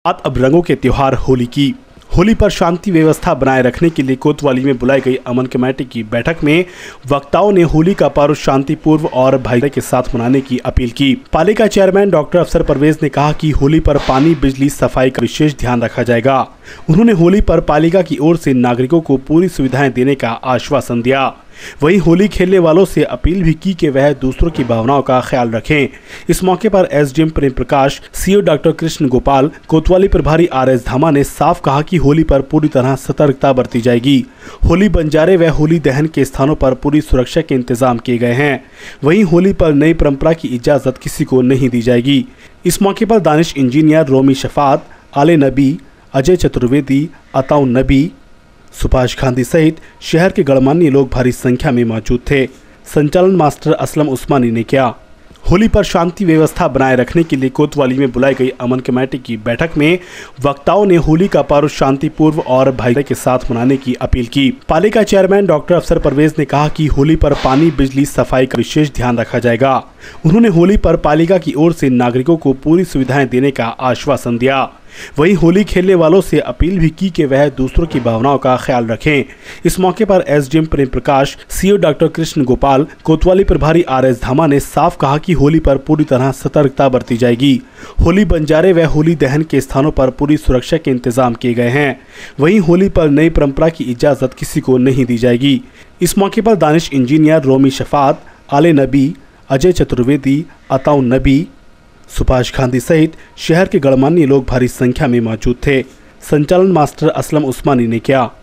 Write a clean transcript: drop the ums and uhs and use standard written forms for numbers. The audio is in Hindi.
बात अब रंगों के त्योहार होली की। होली पर शांति व्यवस्था बनाए रखने के लिए कोतवाली में बुलाई गई अमन कमेटी की बैठक में वक्ताओं ने होली का पर्व शांतिपूर्व और भाईचारे के साथ मनाने की अपील की। पालिका चेयरमैन डॉक्टर अफसर परवेज ने कहा कि होली पर पानी, बिजली, सफाई का विशेष ध्यान रखा जाएगा। उन्होंने होली पर पालिका की ओर से नागरिकों को पूरी सुविधाएं देने का आश्वासन दिया। वहीं होली खेलने वालों से अपील भी की कि वह दूसरों की भावनाओं का ख्याल रखें। इस मौके पर SDM Prem Prakash, CO doctor Krishna Gopal, कोतवाली प्रभारी आरएस धामा ने साफ कहा कि होली पर पूरी तरह सतर्कता बरती जाएगी। होली बंजारे व होली दहन के स्थानों पर पूरी सुरक्षा के इंतजाम किए गए हैं। वहीं होली पर नई परंपरा की इजाजत किसी को नहीं दी जाएगी। इस मौके पर दानिश इंजीनियर रोमी शफात, आले नबी, अजय चतुर्वेदी, अताउन नबी, सुभाष गांधी सहित शहर के गणमान्य लोग भारी संख्या में मौजूद थे। संचालन मास्टर असलम उस्मानी ने किया। होली पर शांति व्यवस्था बनाए रखने के लिए कोतवाली में बुलाई गई अमन कमेटी की बैठक में वक्ताओं ने होली का पर्व शांतिपूर्व और भाईचारे के साथ मनाने की अपील की। पालिका चेयरमैन डॉक्टर अफसर परवेज ने कहा कि होली पर पानी, बिजली, सफाई का विशेष ध्यान रखा जाएगा। उन्होंने होली पर पालिका की ओर से नागरिकों को पूरी सुविधाएं देने का आश्वासन दिया। वहीं होली खेलने वालों से अपील भी की कि वह दूसरों की भावनाओं का ख्याल रखें। इस मौके पर SDM Prem Prakash, CO doctor Krishna Gopal, कोतवाली प्रभारी आरएस धामा ने साफ कहा कि होली पर पूरी तरह सतर्कता बरती जाएगी। होली बंजारे व होली दहन के स्थानों पर पूरी सुरक्षा के इंतजाम किए गए हैं। वहीं होली पर नई परंपरा की इजाजत किसी को नहीं दी जाएगी। इस मौके पर दानिश इंजीनियर रोमी शफात, आले नबी, अजय चतुर्वेदी, अताउन नबी, सुभाष गांधी सहित शहर के गणमान्य लोग भारी संख्या में मौजूद थे। संचालन मास्टर असलम उस्मानी ने किया।